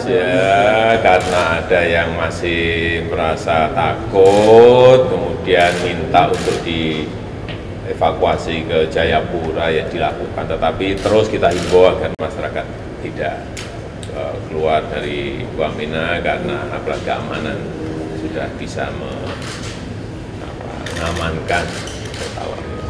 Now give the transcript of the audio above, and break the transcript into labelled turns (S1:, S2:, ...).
S1: saja karena ada yang masih merasa takut, kemudian minta untuk dievakuasi ke Jayapura, ya dilakukan. Tetapi terus kita himbau agar masyarakat tidak keluar dari Wamena karena aparat keamanan sudah bisa mengamankan wisatawan.